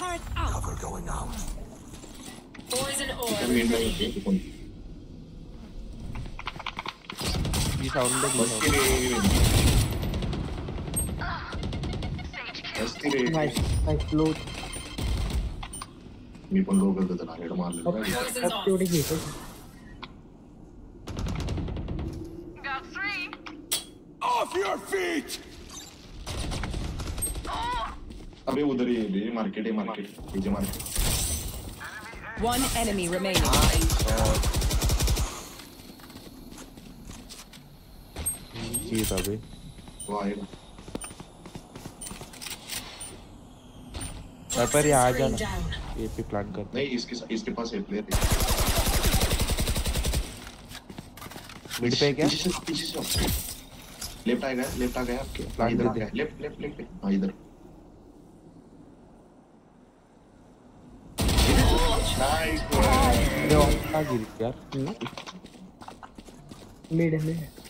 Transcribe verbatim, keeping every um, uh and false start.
Turret out. Cover going out. Poison orb. ये sound दे बस के रे बस के रे नाइस नाइस लूट मी पण लोग करते ना हेड मार लेगा Poison's off. क्यों नहीं Got three. Off your feet. अबे उधर ही है मार्केट है मार्केट पीछे मार्केट One enemy remaining. जी तभी वो आएगा पर ये आ जाना Down. ये पे प्लान कर नहीं इसके इसके पास है प्लेयर मिड पे क्या पीछे से पीछे से लेफ्ट आ गया लेफ्ट आ गया आपके Plan इधर कर आ दे। गया लेफ्ट लेफ्ट लेफ्ट हां इधर नाइस अरे और क्या गिर यार मिड में